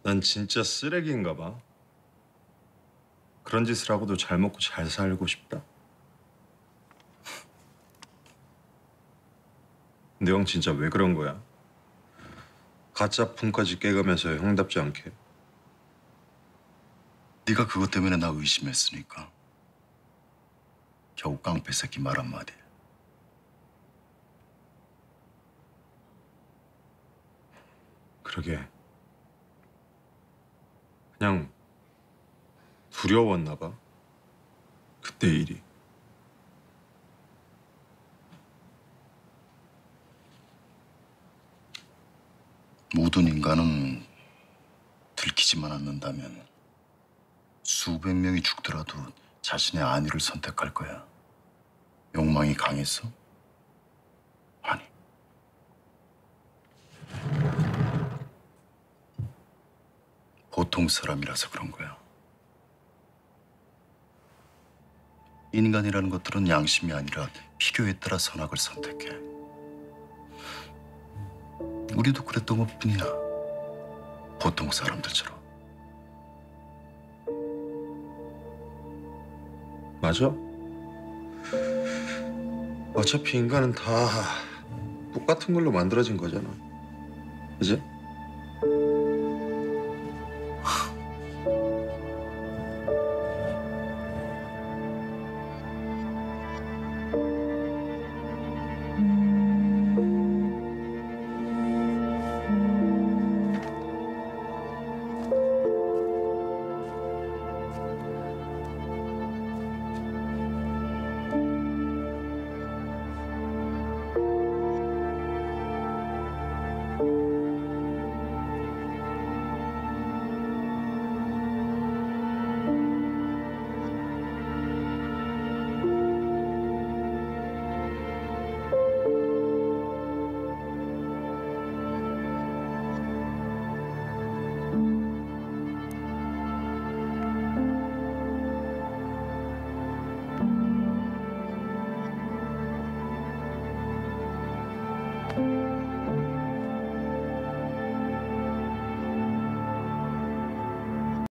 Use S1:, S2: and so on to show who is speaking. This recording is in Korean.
S1: 난 진짜 쓰레기인가 봐. 그런 짓을 하고도 잘 먹고 잘 살고 싶다. 근데 형 진짜 왜 그런 거야? 가짜 폰까지 깨가면서 형답지 않게.
S2: 네가 그것 때문에 나 의심했으니까 겨우 깡패 새끼 말 한마디.
S1: 그러게. 그냥 두려웠나 봐. 그때 일이.
S2: 모든 인간은 들키지만 않는다면 수백 명이 죽더라도 자신의 안위를 선택할 거야. 욕망이 강했어? 아니. 보통 사람이라서 그런 거야. 인간이라는 것들은 양심이 아니라 필요에 따라 선악을 선택해. 우리도 그랬던 것뿐이야. 보통 사람들처럼.
S1: 맞아? 어차피 인간은 다 똑같은 걸로 만들어진 거잖아. 그지?